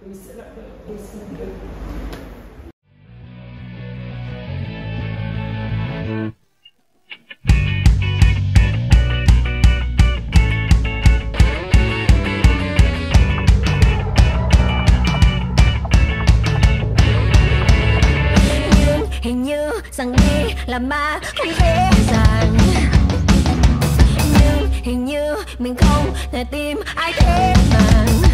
Tôi sẽ lại đợi tôi xin được. Hình như rằng đi là ma không dễ dàng, nhưng hình như mình không thể tìm ai thế mà